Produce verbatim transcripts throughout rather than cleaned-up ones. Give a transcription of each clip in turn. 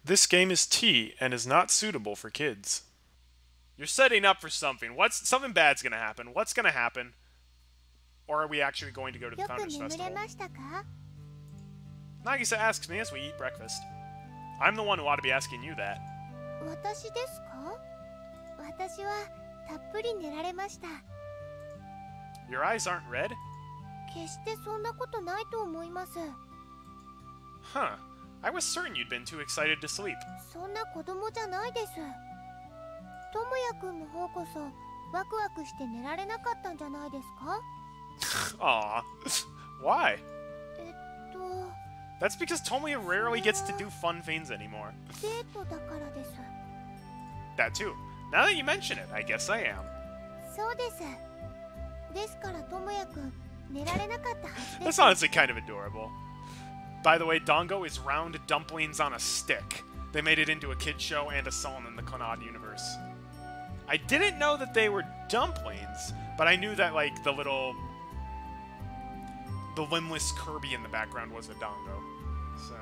This game is tea and is not suitable for kids. You're setting up for something. What's something bad's gonna happen? What's gonna happen? Or are we actually going to go to the Founders Festival? Nagisa asks me as we eat breakfast. I'm the one who ought to be asking you that. Your eyes aren't red? Huh. I was certain you'd been too excited to sleep. Aw. Why? That's because Tomoya rarely gets to do fun things anymore. That too. Now that you mention it, I guess I am. That's honestly kind of adorable. By the way, Dango is round dumplings on a stick. They made it into a kid's show and a song in the CLANNAD universe. I didn't know that they were dumplings, but I knew that, like, the little... the limbless Kirby in the background was a Dango. So...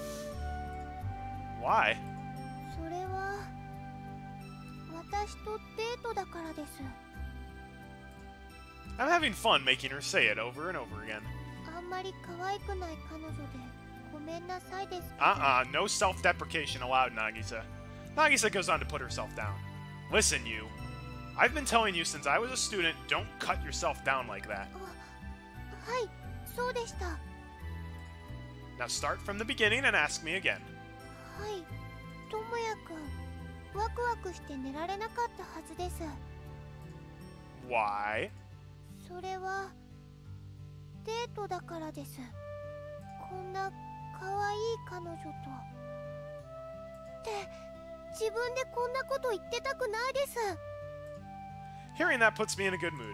why? I'm having fun making her say it over and over again. Uh-uh, no self-deprecation allowed, Nagisa. Nagisa goes on to put herself down. Listen, you. I've been telling you since I was a student, don't cut yourself down like that. Now start from the beginning and ask me again. Why? Hearing that puts me in a good mood.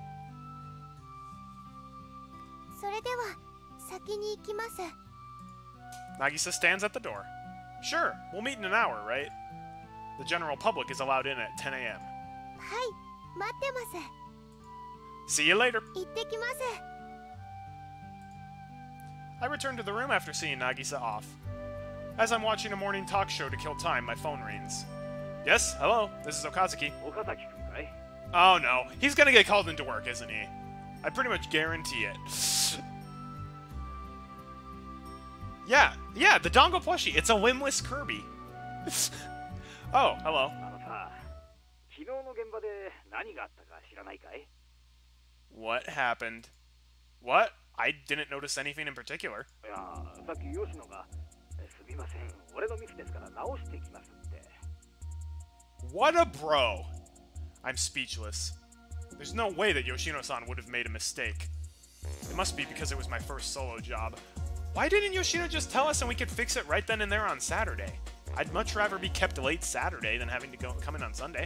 Nagisa stands at the door. Sure, we'll meet in an hour, right? The general public is allowed in at ten A M See you later. I return to the room after seeing Nagisa off. As I'm watching a morning talk show to kill time, my phone rings. Yes, hello, this is Okazuki. Oh no, he's gonna get called into work, isn't he? I pretty much guarantee it. Yeah, yeah, the Dango plushie. It's a limbless Kirby. Oh, hello. What happened? What? I didn't notice anything in particular. What a bro! I'm speechless. There's no way that Yoshino-san would have made a mistake. It must be because it was my first solo job. Why didn't Yoshino just tell us and we could fix it right then and there on Saturday? I'd much rather be kept late Saturday than having to go come in on Sunday.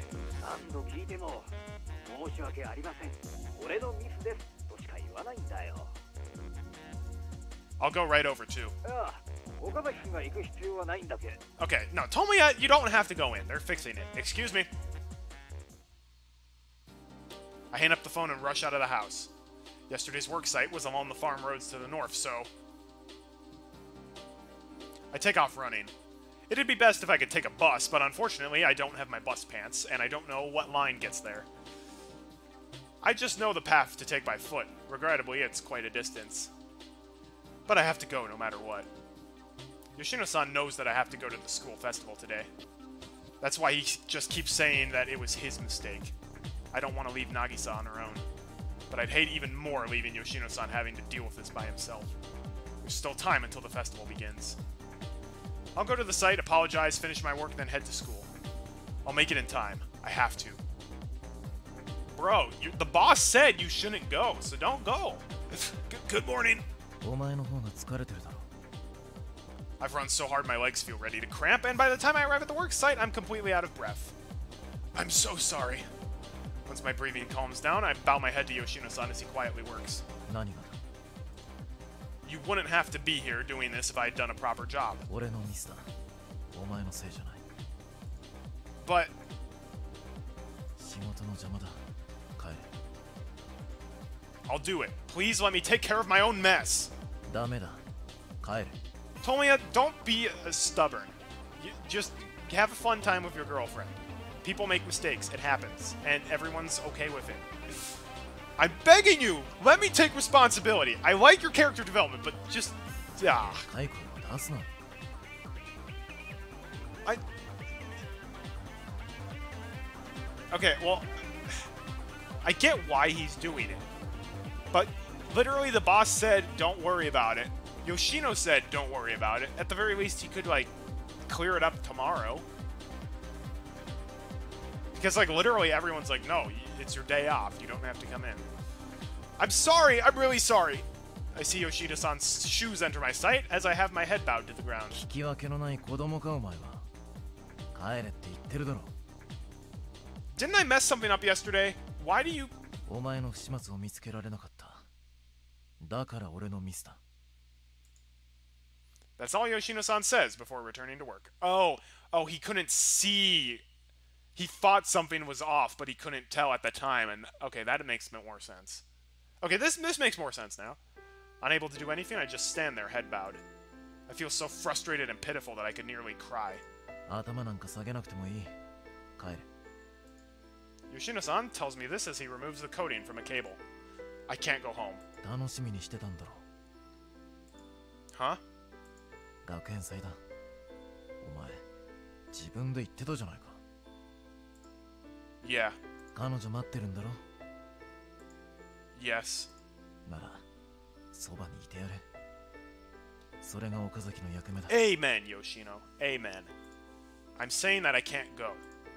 I'll go right over too. Okay, no, Tomoya, you don't have to go in. They're fixing it. Excuse me. I hang up the phone and rush out of the house. Yesterday's work site was along the farm roads to the north, so... I take off running. It'd be best if I could take a bus, but unfortunately I don't have my bus pants, and I don't know what line gets there. I just know the path to take by foot. Regrettably, it's quite a distance. But I have to go no matter what. Yoshino-san knows that I have to go to the school festival today. That's why he just keeps saying that it was his mistake. I don't want to leave Nagisa on her own. But I'd hate even more leaving Yoshino-san having to deal with this by himself. There's still time until the festival begins. I'll go to the site, apologize, finish my work, then head to school. I'll make it in time. I have to. Bro, you, the boss said you shouldn't go, so don't go. Good, good morning. I've run so hard my legs feel ready to cramp, and by the time I arrive at the work site, I'm completely out of breath. I'm so sorry. Once my breathing calms down, I bow my head to Yoshino-san as he quietly works. You wouldn't have to be here doing this if I had done a proper job. But... I'll do it. Please let me take care of my own mess. Tomoya, don't be uh, stubborn. You just have a fun time with your girlfriend. People make mistakes. It happens. And everyone's okay with it. I'm begging you! Let me take responsibility. I like your character development, but just... Ah. I... Okay, well... I get why he's doing it. But literally the boss said, don't worry about it. Yoshino said, don't worry about it. At the very least, he could, like, clear it up tomorrow. Because, like, literally everyone's like, no, it's your day off. You don't have to come in. I'm sorry. I'm really sorry. I see Yoshida-san's shoes enter my sight as I have my head bowed to the ground. Didn't I mess something up yesterday? Why do you... That's all Yoshino-san says before returning to work. Oh, oh, he couldn't see... He thought something was off, but he couldn't tell at the time, and okay, that makes more sense. Okay, this this makes more sense now. Unable to do anything, I just stand there, head bowed. I feel so frustrated and pitiful that I could nearly cry. Yoshino-san tells me this as he removes the coating from a cable. I can't go home. Huh? Yeah. Yes. Amen, Yoshino. Amen. I'm saying that I can't go.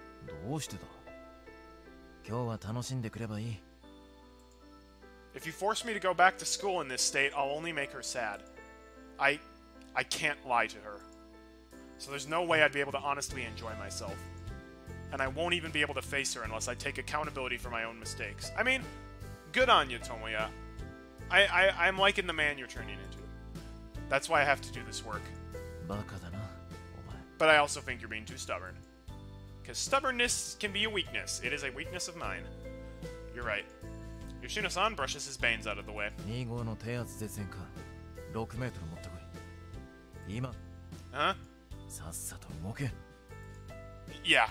If you force me to go back to school in this state, I'll only make her sad. I... I can't lie to her. So there's no way I'd be able to honestly enjoy myself. And I won't even be able to face her unless I take accountability for my own mistakes. I mean, good on you, Tomoya. I, I, I'm liking the man you're turning into. That's why I have to do this work. But I also think you're being too stubborn. Because stubbornness can be a weakness. It is a weakness of mine. You're right. Yoshino-san brushes his bangs out of the way. Huh? Yeah.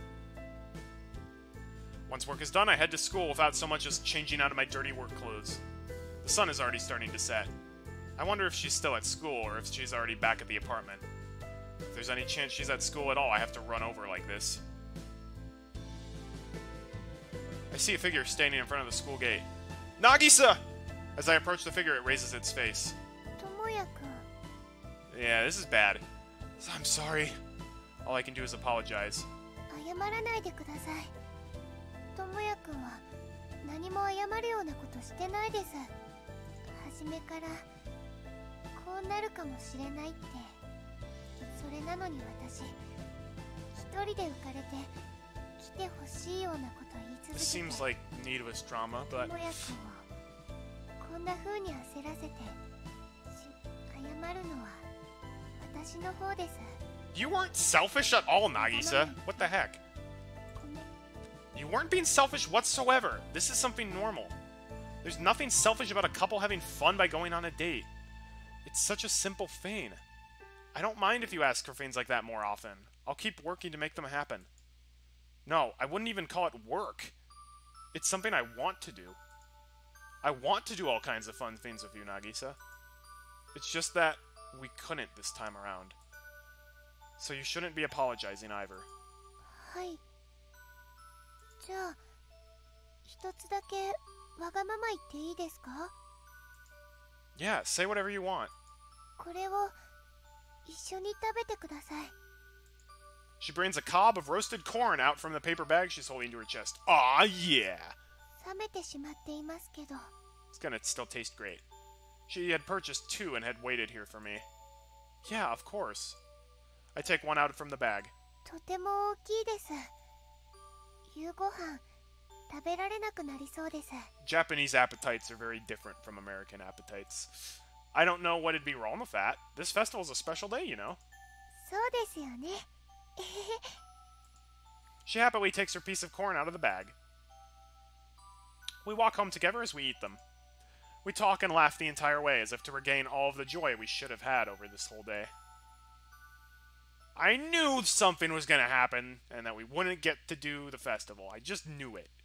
Once work is done, I head to school without so much as changing out of my dirty work clothes. The sun is already starting to set. I wonder if she's still at school or if she's already back at the apartment. If there's any chance she's at school at all, I have to run over like this. I see a figure standing in front of the school gate. Nagisa! As I approach the figure, it raises its face. Yeah, this is bad. I'm sorry. All I can do is apologize. This seems like needless drama, but... You weren't selfish at all, Nagisa. What the heck? You weren't being selfish whatsoever. This is something normal. There's nothing selfish about a couple having fun by going on a date. It's such a simple thing. I don't mind if you ask for things like that more often. I'll keep working to make them happen. No, I wouldn't even call it work. It's something I want to do. I want to do all kinds of fun things with you, Nagisa. It's just that we couldn't this time around. So you shouldn't be apologizing either. Yeah, say whatever you want. She brings a cob of roasted corn out from the paper bag she's holding to her chest. Aw, yeah! It's gonna still taste great. She had purchased two and had waited here for me. Yeah, of course. I take one out from the bag. Japanese appetites are very different from American appetites. I don't know what would be wrong with that. This festival's a special day, you know. She happily takes her piece of corn out of the bag. We walk home together as we eat them. We talk and laugh the entire way, as if to regain all of the joy we should have had over this whole day. I knew something was going to happen and that we wouldn't get to do the festival. I just knew it.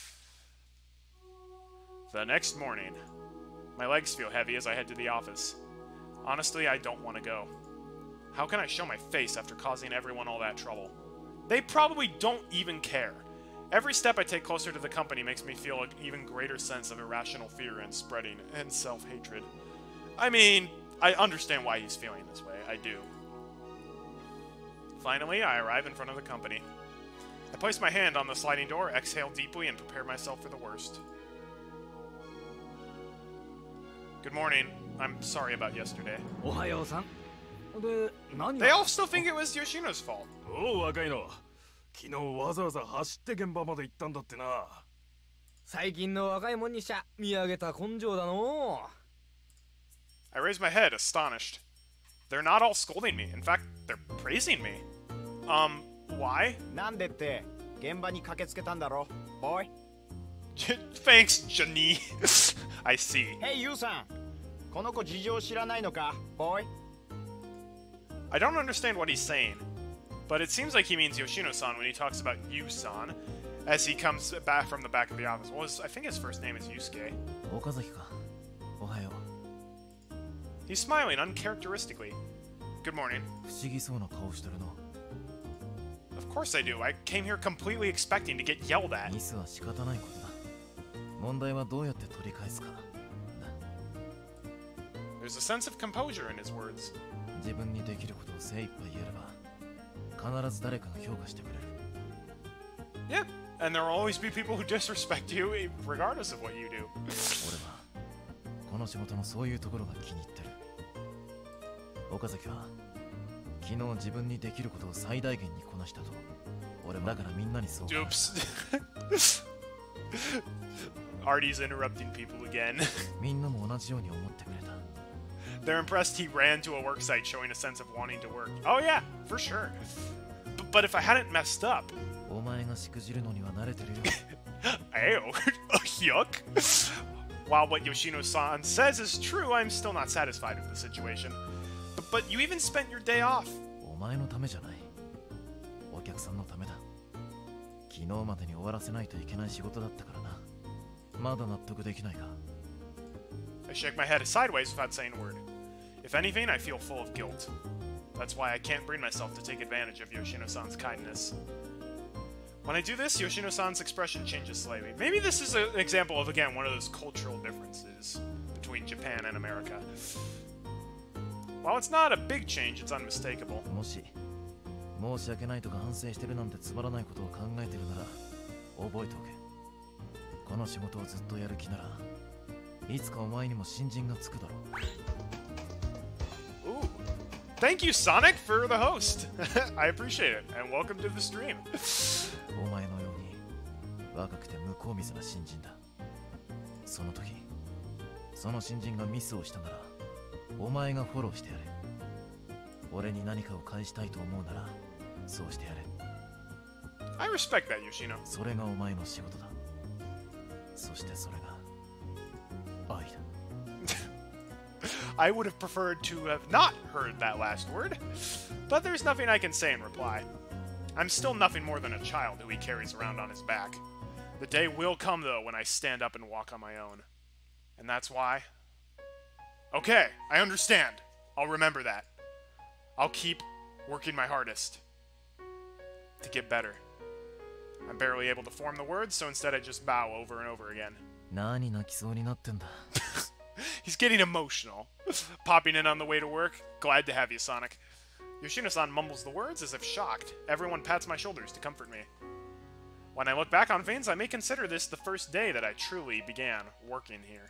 The next morning, my legs feel heavy as I head to the office. Honestly, I don't want to go. How can I show my face after causing everyone all that trouble? They probably don't even care. Every step I take closer to the company makes me feel an even greater sense of irrational fear and spreading and self-hatred. I mean, I understand why he's feeling this way. I do. Finally, I arrive in front of the company. I place my hand on the sliding door, exhale deeply, and prepare myself for the worst. Good morning. I'm sorry about yesterday. They all still think it was Yoshino's fault. Oh, 若いの。昨日わざわざ走って現場まで行ったんだってな。 最近の若いもんにしちゃ見上げた根性だの。 I raise my head, astonished. They're not all scolding me. In fact, they're praising me. Um, why? なんでって現場に駆けつけたんだろ、ボーイ。 Thanks, Johnny. I see. Hey, Yuさん。この子事情知らないのか、ボーイ。 I don't understand what he's saying, but it seems like he means Yoshino-san when he talks about Yu-san, as he comes back from the back of the office. Well, his, I think his first name is Yusuke. He's smiling uncharacteristically. Good morning. Of course I do. I came here completely expecting to get yelled at. There's a sense of composure in his words. Yeah, and there will always be people who disrespect you, regardless of what you do. Oops. Artie's interrupting people again. They're impressed he ran to a work site, showing a sense of wanting to work. Oh yeah, for sure. B but if I hadn't messed up... Ew. Yuck. While what Yoshino-san says is true, I'm still not satisfied with the situation. But, but you even spent your day off. I shake my head sideways without saying a word. If anything, I feel full of guilt. That's why I can't bring myself to take advantage of Yoshino-san's kindness. When I do this, Yoshino-san's expression changes slightly. Maybe this is an example of, again, one of those cultural differences between Japan and America. While it's not a big change, it's unmistakable. Ooh. Thank you, Sonic, for the host. I appreciate it, and welcome to the stream. I respect that, Yoshino. I would have preferred to have not heard that last word, but there's nothing I can say in reply. I'm still nothing more than a child who he carries around on his back. The day will come, though, when I stand up and walk on my own. And that's why... Okay, I understand. I'll remember that. I'll keep working my hardest to get better. I'm barely able to form the words, so instead I just bow over and over again. He's getting emotional. Popping in on the way to work. Glad to have you, Sonic. Yoshino-san mumbles the words as if shocked. Everyone pats my shoulders to comfort me. When I look back on things, I may consider this the first day that I truly began working here.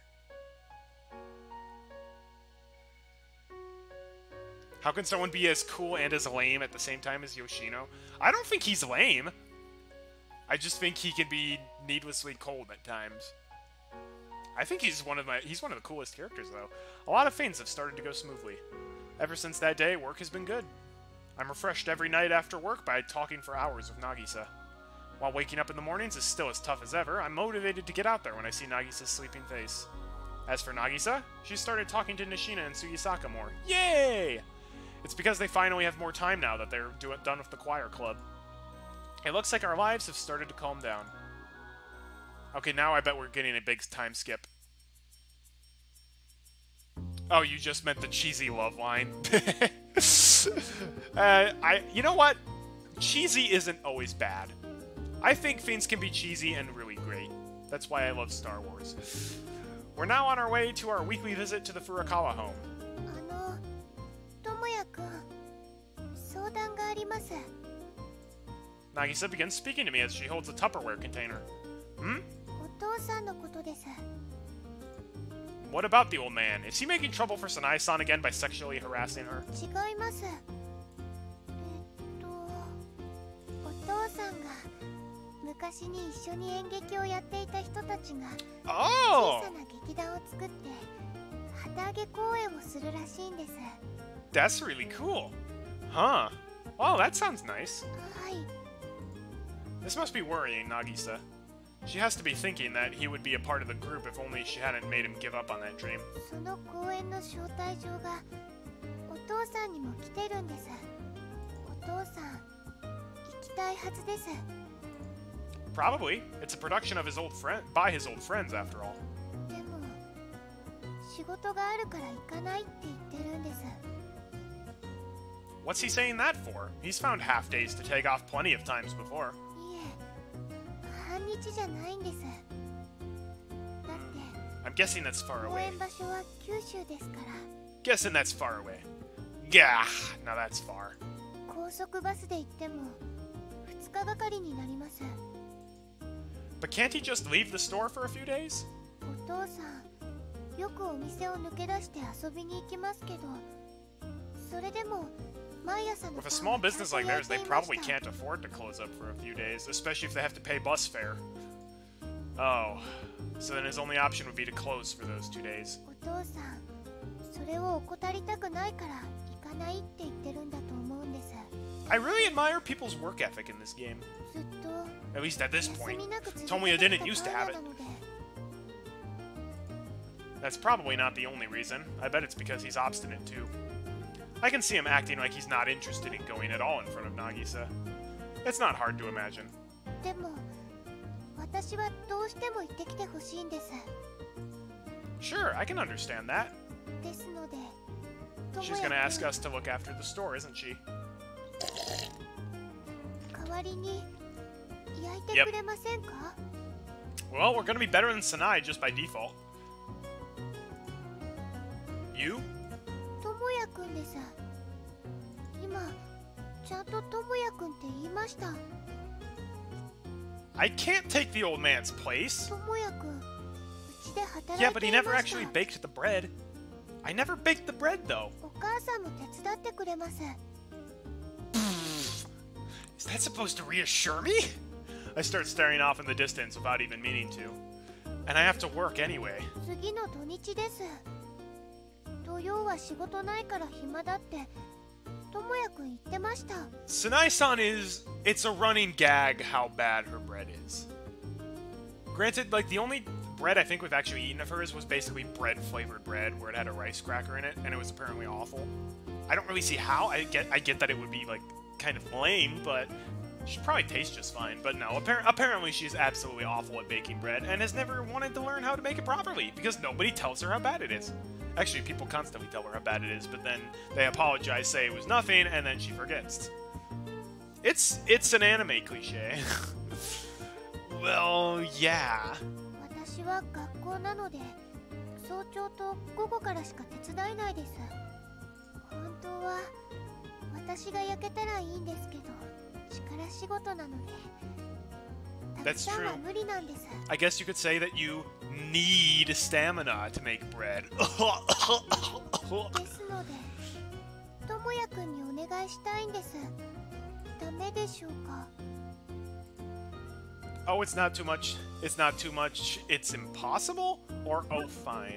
How can someone be as cool and as lame at the same time as Yoshino? I don't think he's lame. I just think he can be needlessly cold at times. I think he's one of my he's one of the coolest characters, though. A lot of things have started to go smoothly. Ever since that day, work has been good. I'm refreshed every night after work by talking for hours with Nagisa. While waking up in the mornings is still as tough as ever, I'm motivated to get out there when I see Nagisa's sleeping face. As for Nagisa, she started talking to Nishina and Sugisaka more. Yay! It's because they finally have more time now that they're do done with the choir club. It looks like our lives have started to calm down. Okay, now I bet we're getting a big time skip. Oh, you just meant the cheesy love line. uh, I, you know what? Cheesy isn't always bad. I think things can be cheesy and really great. That's why I love Star Wars. We're now on our way to our weekly visit to the Furukawa home. Nagisa begins speaking to me as she holds a Tupperware container. Hmm? What about the old man? Is he making trouble for Sanae-san again by sexually harassing her? Oh! That's really cool. Huh. Oh, that sounds nice. This must be worrying Nagisa. She has to be thinking that he would be a part of the group if only she hadn't made him give up on that dream. Probably. It's a production of his old friend by his old friends, after all. What's he saying that for? He's found half days to take off plenty of times before. I'm guessing that's far away. Guessing that's far away. Gah! Now that's far. But can't he just leave the store for a few days? With a small business like theirs, they probably can't afford to close up for a few days, especially if they have to pay bus fare. Oh, so then his only option would be to close for those two days. I really admire people's work ethic in this game. At least at this point. Tomoya didn't used to have it. That's probably not the only reason. I bet it's because he's obstinate too. I can see him acting like he's not interested in going at all in front of Nagisa. It's not hard to imagine. Sure, I can understand that. She's gonna ask us to look after the store, isn't she? Yep. Well, we're gonna be better than Sanae just by default. You? I can't take the old man's place. Yeah, but he never actually baked the bread. I never baked the bread, though. Is that supposed to reassure me? I start staring off in the distance without even meaning to. And I have to work anyway. Sanae-san is... It's a running gag how bad her bread is. Granted, like, the only bread I think we've actually eaten of hers was basically bread-flavored bread, where it had a rice cracker in it, and it was apparently awful. I don't really see how. I get I get that it would be, like, kind of lame, but she'd probably taste just fine. But no, appar apparently she's absolutely awful at baking bread, and has never wanted to learn how to make it properly, because nobody tells her how bad it is. Actually, people constantly tell her how bad it is, but then they apologize, say it was nothing, and then she forgets. It's it's an anime cliche. Well, yeah. That's true. I guess you could say that you need stamina to make bread. Oh, it's not too much. It's not too much. It's impossible? Or, oh, fine.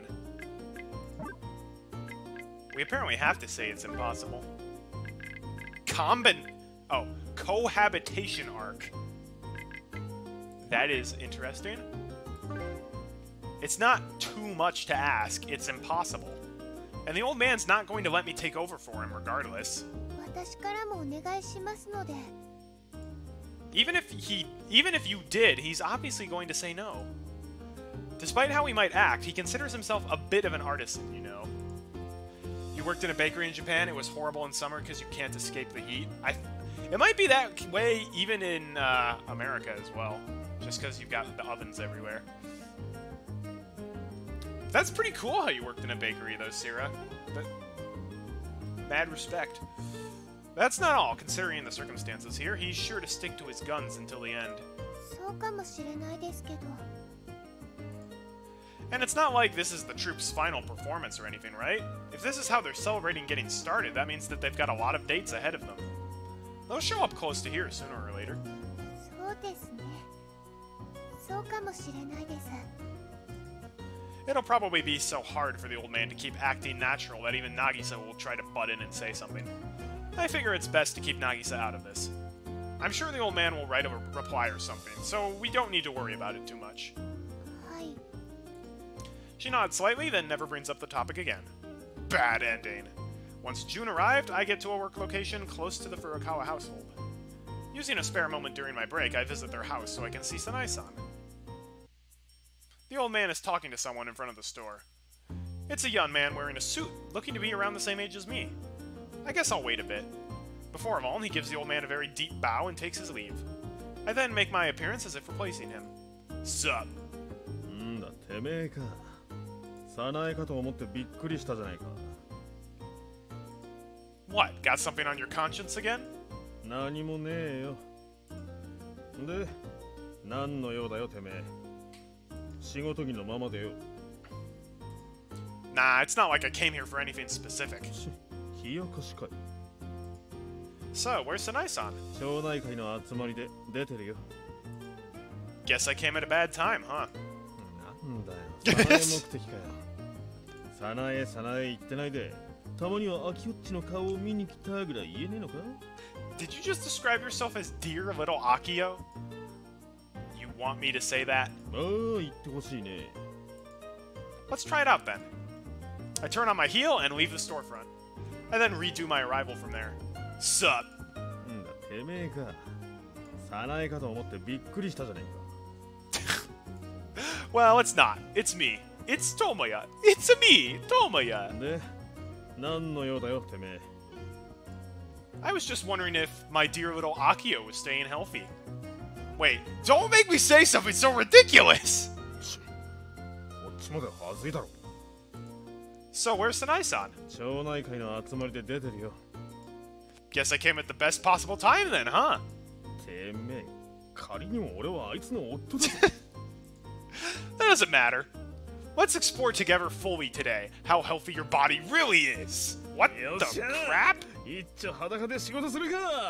We apparently have to say it's impossible. Combin... Oh, cohabitation arc. That is interesting. It's not too much to ask. It's impossible. And the old man's not going to let me take over for him regardless. 私からもお願いしますので。 Even if he, even if you did, he's obviously going to say no. Despite how he might act, he considers himself a bit of an artisan, you know. You worked in a bakery in Japan, it was horrible in summer because you can't escape the heat. I, it might be that way even in uh, America as well, just because you've got the ovens everywhere. That's pretty cool how you worked in a bakery, though, Sierra. But, mad respect. That's not all, considering the circumstances here. He's sure to stick to his guns until the end. そうかもしれないですけど。 And it's not like this is the troops' final performance or anything, right? If this is how they're celebrating getting started, that means that they've got a lot of dates ahead of them. They'll show up close to here sooner or later. そうですね。そうかもしれないです。 It'll probably be so hard for the old man to keep acting natural that even Nagisa will try to butt in and say something. I figure it's best to keep Nagisa out of this. I'm sure the old man will write a reply or something, so we don't need to worry about it too much. はい。 She nods slightly, then never brings up the topic again. Bad ending. Once June arrived, I get to a work location close to the Furukawa household. Using a spare moment during my break, I visit their house so I can see Sanai-san. The old man is talking to someone in front of the store. It's a young man wearing a suit, looking to be around the same age as me. I guess I'll wait a bit. Before all, he gives the old man a very deep bow and takes his leave. I then make my appearance as if replacing him. Sup? んだてめえか。早苗かと思ってびっくりしたじゃないか。 What? Got something on your conscience again? 何もねえよ。で、何の用だよてめえ。仕事着のままでよ。 Nah, it's not like I came here for anything specific. 冷やかしかい。 So, where's Sanai-san? 町内会の集まりで出てるよ。 Guess I came at a bad time, huh? なんだよ。早苗目的かよ。早苗早苗言ってないで。たまには秋っちの顔を見に来たぐらい言えねえのか Did you just describe yourself as dear little Akio? You want me to say that? ああ、言ってほしいね。 Let's try it out then. I turn on my heel and leave the storefront. I then redo my arrival from there. Sup? んだ、てめえか。早苗かと思ってびっくりしたじゃねえか。 Well, it's not. It's me. It's Tomoya. It's me, Tomoya. で、何の用だよ、てめえ。 I was just wondering if my dear little Akio was staying healthy. Wait, don't make me say something so ridiculous! こっちまではずいだろ。 So, where's Sanai-san? 町内会の集まりで出てるよ。 Guess I came at the best possible time then, huh? てめえ、仮にも俺はあいつの夫だ。 That doesn't matter. Let's explore together fully today how healthy your body really is. What the crap? 一丁裸で仕事するか。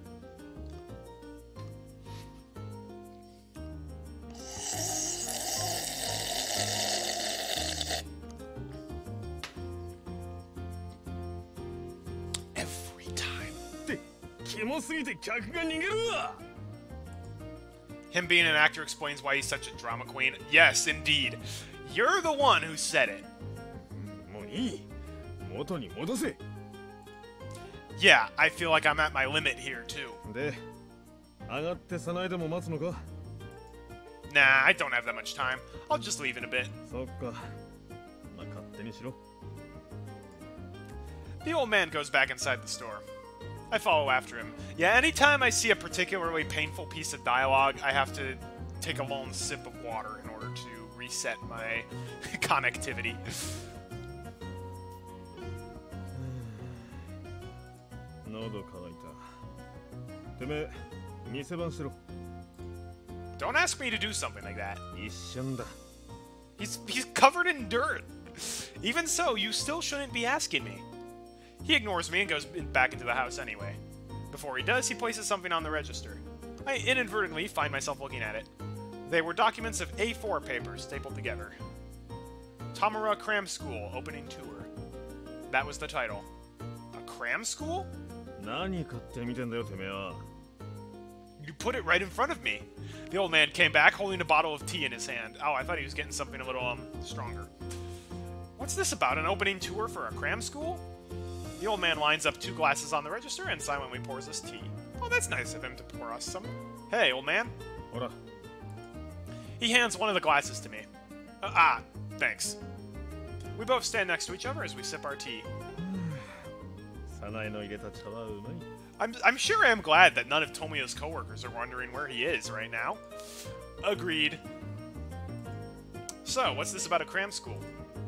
Every time. ってキモすぎて客が逃げるわ。 Him being an actor explains why he's such a drama queen. Yes, indeed. You're the one who said it. もういい。元に戻せ。 Yeah, I feel like I'm at my limit here too. で、上がって早苗でも待つのか。 Nah, I don't have that much time. I'll just leave in a bit. そっか。まあ勝手にしろ。 The old man goes back inside the store. I follow after him. Yeah, anytime I see a particularly painful piece of dialogue, I have to take a long sip of water in order to reset my connectivity. 喉乾いた。てめえ、店番しろ。 Don't ask me to do something like that. 一瞬だ。 He's, he's covered in dirt. Even so, you still shouldn't be asking me. He ignores me and goes back into the house anyway. Before he does, he places something on the register. I inadvertently find myself looking at it. They were documents of A four papers stapled together. Tamura Cram School Opening Tour. That was the title. A cram school? 何勝手に見てんだよ、てめえは。 You put it right in front of me. The old man came back holding a bottle of tea in his hand. Oh, I thought he was getting something a little um stronger. What's this about? An opening tour for a cram school? The old man lines up two glasses on the register and silently pours us tea. Oh, that's nice of him to pour us some. Hey, old man. Ora. He hands one of the glasses to me. Uh, ah, thanks. We both stand next to each other as we sip our tea. I'm, I'm sure I am glad that none of Tomoya's coworkers are wondering where he is right now. Agreed. So, what's this about a cram school?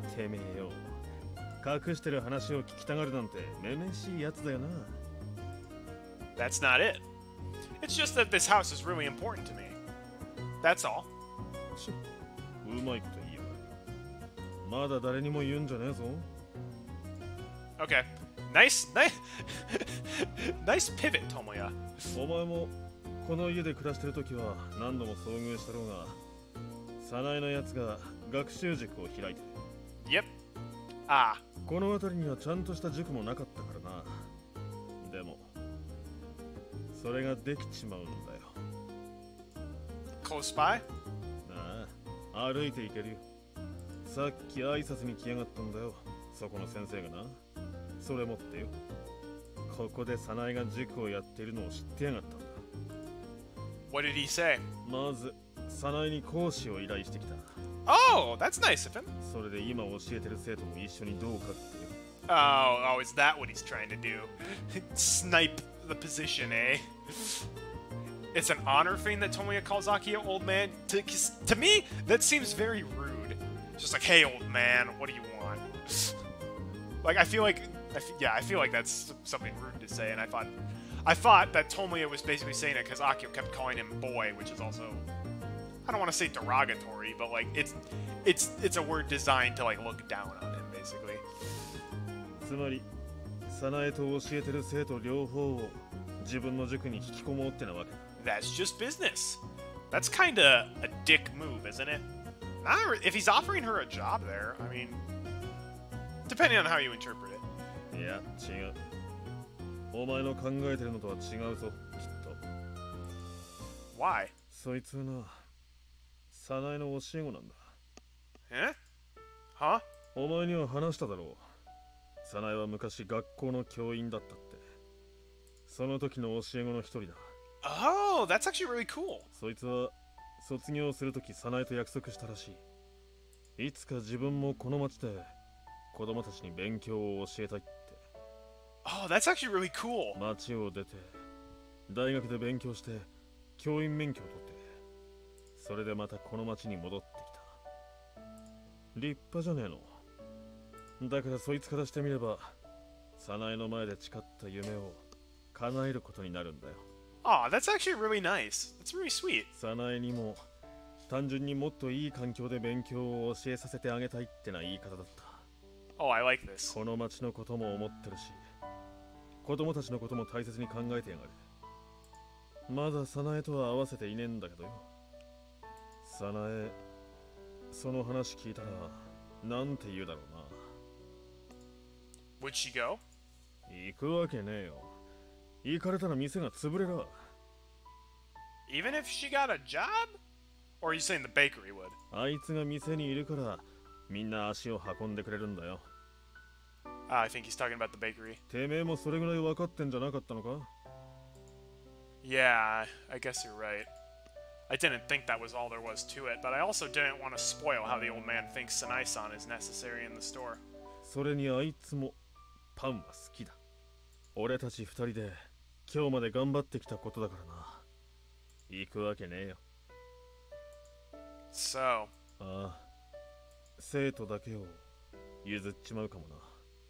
That's not it. It's just that this house is really important to me. That's all. Okay. Nice, nice, nice pivot, Tomoya. Yep. Ah. Close by? 歩いていけるよ。さっき挨拶に来やがったんだよ。そこの先生がな。それ持ってよ。ここで早苗が塾をやっているのを知ってやがったんだ。 What did he say? まず早苗に講師を依頼してきた。 Oh, that's nice of him. それで今教えてる生徒も一緒にどうかってよ。 Oh, oh, is that what he's trying to do? Snipe the position, eh? It's an honor thing that Tomoya calls Akio old man. To, to me, that seems very rude. Just like, hey, old man, what do you want? Like, I feel like, I f yeah, I feel like that's something rude to say, and I thought, I thought that Tomoya was basically saying it because Akio kept calling him boy, which is also, I don't want to say derogatory, but like, it's, it's, it's a word designed to like look down on him, basically. つまり、早苗と教えてる生徒両方を自分の塾に引き込もうってなわけ。 That's just business. That's kind of a dick move, isn't it? Not if he's offering her a job there, I mean, depending on how you interpret it. いや、違う。お前の考えてるのとは違うぞ、きっと。 Why? そいつはな、早苗の教え子なんだ。 Eh? Huh? お前には話しただろう。早苗は昔学校の教員だったって。その時の教え子の一人だ。 Oh, that's actually really cool. そいつは卒業するとき早苗と約束したらしい。いつか自分もこの町で子供たちに勉強を教えたいって。 Oh, that's actually really cool. 町を出て大学で勉強して教員免許を取って、それでまたこの町に戻ってきた。立派じゃねえの。だからそいつからしてみれば、早苗の前で誓った夢を叶えることになるんだよ。 Oh, that's actually really nice. That's really sweet. 早苗にも単純にもっといい環境で勉強を教えさせてあげたいってな言い方だった。 Oh, I like this. この町のことも思ってるし、子供たちのことも大切に考えてやがる。まだ早苗とは合わせていねえんだけどよ。早苗、その話聞いたらなんて言うだろうな。 Would she go? 行くわけねえよ。行かれたら店が潰れる。 Even if she got a job? Or are you saying the bakery would? あいつが店にいるからみんな足を運んでくれるんだよ。 Uh, I think he's talking about the bakery. てめえもそれぐらい分かってんじゃなかったのか? Yeah, I guess you're right. I didn't think that was all there was to it, but I also didn't want to spoil how the old man thinks Sanai-san is necessary in the store. それにあいつもパンは好きだ。俺たち二人で今日まで頑張ってきたことだからな。行くわけねえよ。 So. ああ、生徒だけを譲っちまうかもな。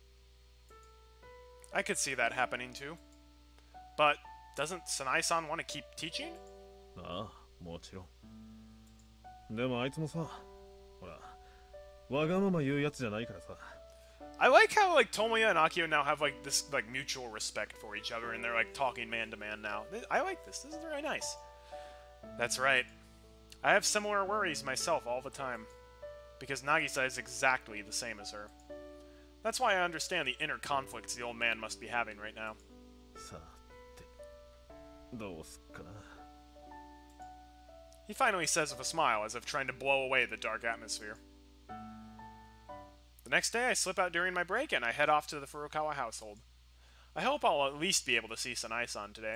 I could see that happening too. But doesn't Sanai-san want to keep teaching? ああ、もちろん。でもあいつもさ、ほら、わがまま言うやつじゃないからさ。 I like how like Tomoya and Akio now have like this like mutual respect for each other and they're like talking man to man now. I like this. This is very nice. That's right. I have similar worries myself all the time because Nagisa is exactly the same as her. That's why I understand the inner conflicts the old man must be having right now. さて、どうすっかな。 He finally says with a smile as if trying to blow away the dark atmosphere. The next day, I slip out during my break and I head off to the Furukawa household. I hope I'll at least be able to see Sanae-san today.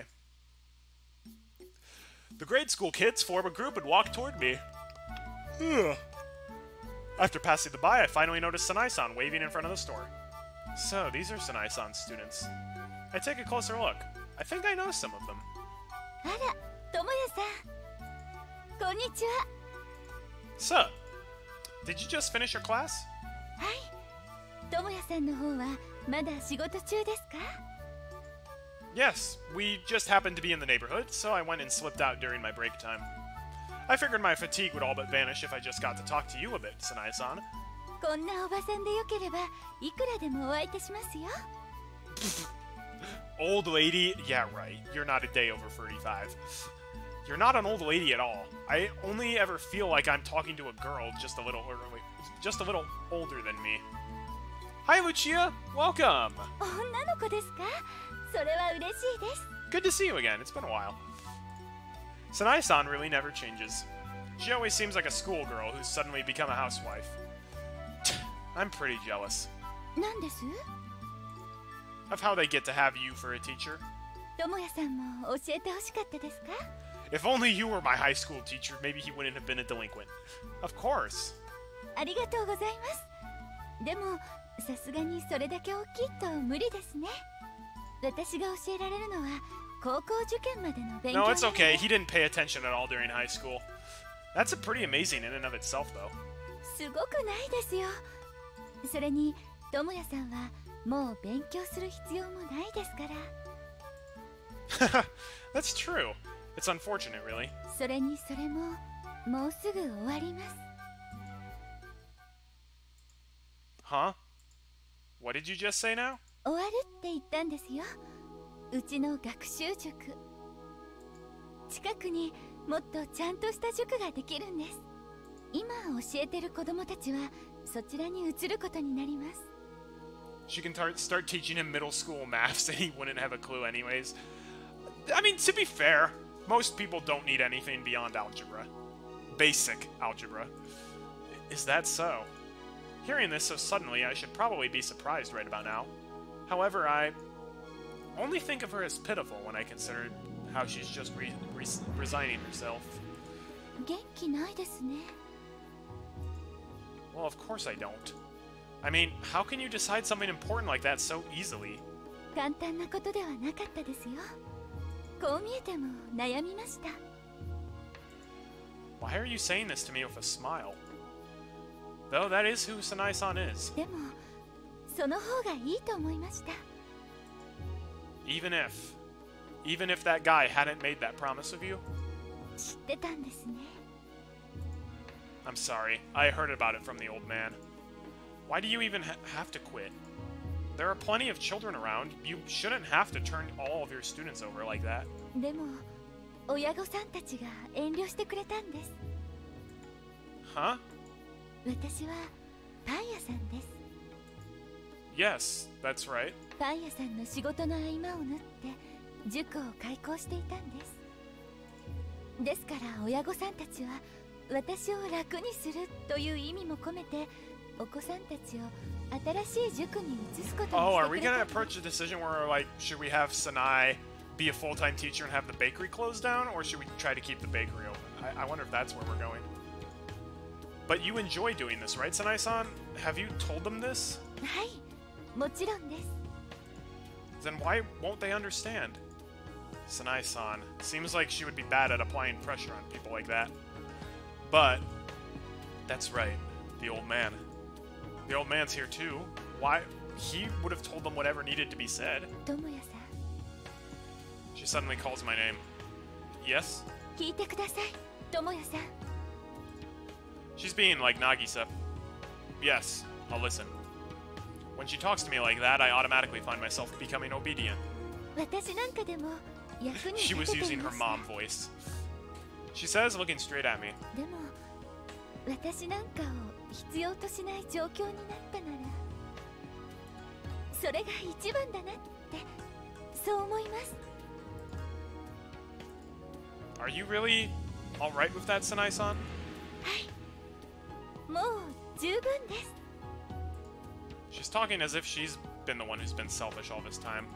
The grade school kids form a group and walk toward me. After passing them by, I finally notice Sanae-san waving in front of the store. So, these are Sanae-san's students. I take a closer look. I think I know some of them. Ara, Tomoya-san. Konnichiwa. So, did you just finish your class? はい。Tomoya-sanの方はまだ仕事中ですか? Yes, we just happened to be in the neighborhood, so I went and slipped out during my break time. I figured my fatigue would all but vanish if I just got to talk to you a bit, Sanae-san. こんなおばさんでよければいくらでもお相手しますよ。 Old lady? Yeah, right. You're not a day over thirty-five. You're not an old lady at all. I only ever feel like I'm talking to a girl just a little early, just a little older than me. Hi, Lucia. Welcome. 女の子ですか? それは嬉しいです。 Good to see you again. It's been a while. Sanae-san really never changes. She always seems like a schoolgirl who's suddenly become a housewife. I'm pretty jealous なんです? of how they get to have you for a teacher. 智也さんも教えてほしかったですか? If only you were my high school teacher, maybe he wouldn't have been a delinquent. Of course. ありがとうございます。でも、さすがにそれだけ大きいと無理ですね。私が教えられるのは高校受験までの勉強。 No, it's okay. He didn't pay attention at all during high school. That's a pretty amazing in and of itself, though. すごくないですよ。それに、智也さんはもう勉強する必要もないですから。 That's true. It's unfortunate, really. それにそれももうすぐ終わります。 Huh? What did you just say now? 終わるって言ったんですよ。うちの学習塾。近くにもっとちゃんとした塾ができるんです。今教えてる子供たちはそちらに移ることになります。 She can tar- start teaching him middle school maths and he wouldn't have a clue anyways. I mean, to be fair, most people don't need anything beyond algebra. Basic algebra. Is that so? Hearing this so suddenly, I should probably be surprised right about now. However, I only think of her as pitiful when I consider how she's just re re resigning herself. 元気ないですね。 Well, of course I don't. I mean, how can you decide something important like that so easily? 簡単なことではなかったですよ。こう見えても悩みました。 Why are you saying this to me with a smile? Though that is who Sanae-san is. でも、その方がいいと思いました。 Even if, even if that guy hadn't made that promise of you? 知ってたんですね。 I'm sorry, I heard about it from the old man. Why do you even ha have to quit? There are plenty of children around. You shouldn't have to turn all of your students over like that. でも、親御さんたちが遠慮してくれたんです。 Huh? 私はパン屋さんです。 Yes, that's right. パン屋さんの仕事の合間を縫って塾を開講していたんです。ですから親御さんたちは私を楽にするという意味も込めてお子さんたちを新しい塾に移すことにしてくれたんです。 Oh, are we gonna approach a decision where, like, should we have Sanae be a full-time teacher and have the bakery closed down, or should we try to keep the bakery open? I, I wonder if that's where we're going. But you enjoy doing this, right, Sanae-san? Have you told them this? はい、もちろんです。 Then why won't they understand? Sanae-san seems like she would be bad at applying pressure on people like that. But that's right, the old man. The old man's here too. Why? He would have told them whatever needed to be said. 智也さん、 She suddenly calls my name. Yes? 聞いてください、智也さん。 She's being like Nagisa. Yes, I'll listen. When she talks to me like that, I automatically find myself becoming obedient. 私なんかでも役に She 立 was てて using い her ました。 mom voice. She says, looking straight at me. でも私なんかを必要としない状況になったならそれが一番だなってそう思います。 Are you really alright with that, Sanae-san? はい、もう十分です。 She's talking as if she's been the one who's been selfish all this time.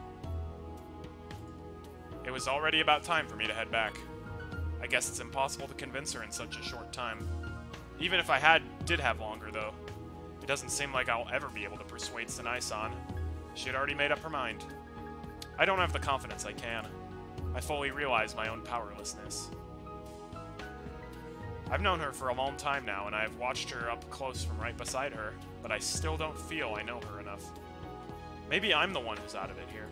It was already about time for me to head back. I guess it's impossible to convince her in such a short time. Even if I had did have longer, though, it doesn't seem like I'll ever be able to persuade Sanai-san. She had already made up her mind. I don't have the confidence I can. I fully realize my own powerlessness. I've known her for a long time now, and I've watched her up close from right beside her, but I still don't feel I know her enough. Maybe I'm the one who's out of it here.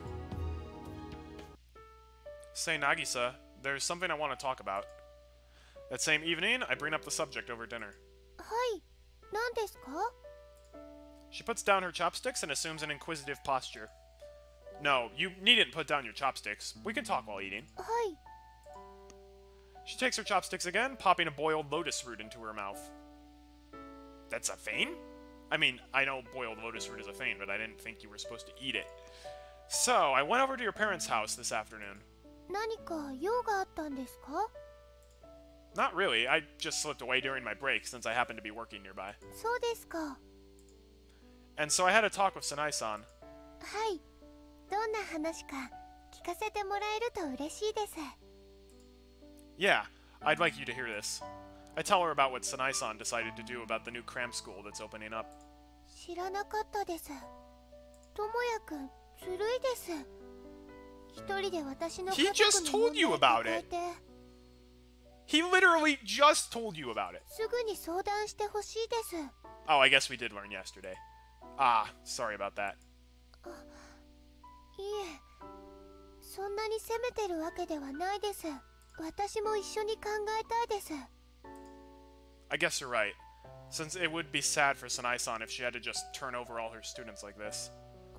Say, Nagisa, there's something I want to talk about. That same evening, I bring up the subject over dinner. Hi, 何ですか? She puts down her chopsticks and assumes an inquisitive posture. No, you needn't put down your chopsticks. We can talk while eating. Hi. She takes her chopsticks again, popping a boiled lotus root into her mouth. That's a feign? I mean, I know boiled lotus root is a feign, but I didn't think you were supposed to eat it. So, I went over to your parents' house this afternoon. 何か用があったんですか? Not really. I just slipped away during my break since I happened to be working nearby. そうですか. And so I had a talk with Sanai-san. はい。どんな話か聞かせてもらえると嬉しいです。 Yeah, I'd like you to hear this. I tell her about what Sanai-san decided to do about the new cram school that's opening up. 知らなかったです。ともやくん、ずるいです。一人で私の家 He 族 just の told 問 you 題 about 抱え it. て He literally just told you about it. すぐに相談してほしいです。 Oh, I guess we did learn yesterday. Ah, sorry about that. いえ、そんなに責めてるわけではないです。私も一緒に考えたいです。 I guess you're right. Since it would be sad for Sanai-san if she had to just turn over all her students like this.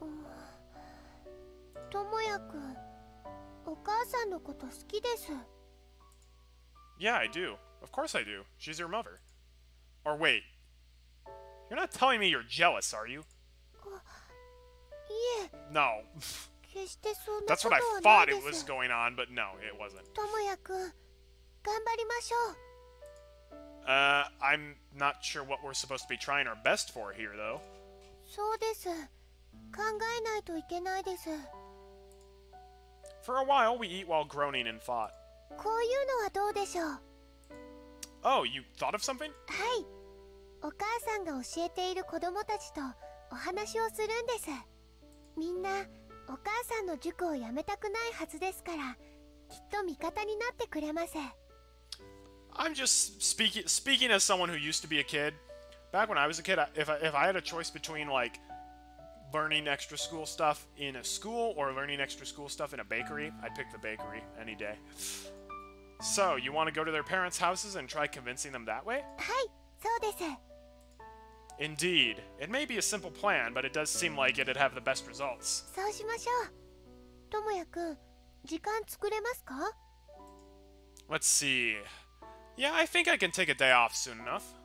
ともやくん、お母さんのこと好きです。 Yeah, I do. Of course I do. She's your mother. Or wait. You're not telling me you're jealous, are you? いえ、 No. 決してそんな That's こと what は I ない thought で it was す。 going on, but no, it wasn't. ともやくん、頑張りましょう。 Uh, I'm not sure what we're supposed to be trying our best for here, though. そうです。考えないといけないです。 For a while, we eat while groaning in thought. こういうのはどうでしょう。 Oh, you thought of something? はい。お母さんが教えている子供たちとお話をするんです。みんなお母さんの塾をやめたくないはずですから、きっと味方になってくれます。 I'm just speaking speaking as someone who used to be a kid. Back when I was a kid, I- if I, if I had a choice between like learning extra school stuff in a school or learning extra school stuff in a bakery, I'd pick the bakery any day. So, you want to go to their parents' houses and try convincing them that way? はい、そうです。 Indeed. It may be a simple plan, but it does seem like it'd have the best results. そうしましょう。ともやくん、時間作れますか？ Let's see. Yeah, I think I can take a day off soon enough.